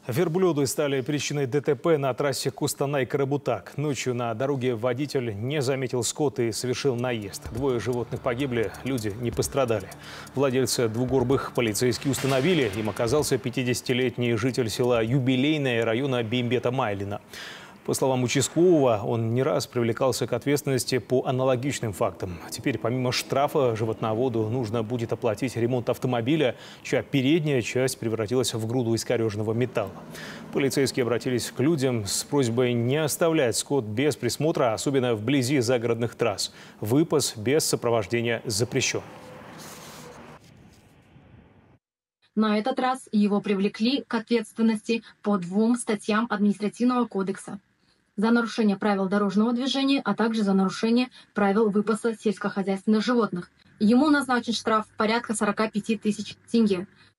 Верблюды стали причиной ДТП на трассе Кустанай-Карабутак. Ночью на дороге водитель не заметил скот и совершил наезд. Двое животных погибли, люди не пострадали. Владельца двугорбых полицейские установили. Им оказался 50-летний житель села Юбилейное района Беймбета-Майлина. По словам участкового, он не раз привлекался к ответственности по аналогичным фактам. Теперь помимо штрафа животноводу нужно будет оплатить ремонт автомобиля, чья передняя часть превратилась в груду искореженного металла. Полицейские обратились к людям с просьбой не оставлять скот без присмотра, особенно вблизи загородных трасс. Выпас без сопровождения запрещен. На этот раз его привлекли к ответственности по 2 статьям административного кодекса: за нарушение правил дорожного движения, а также за нарушение правил выпаса сельскохозяйственных животных. Ему назначен штраф порядка 45 тысяч тенге.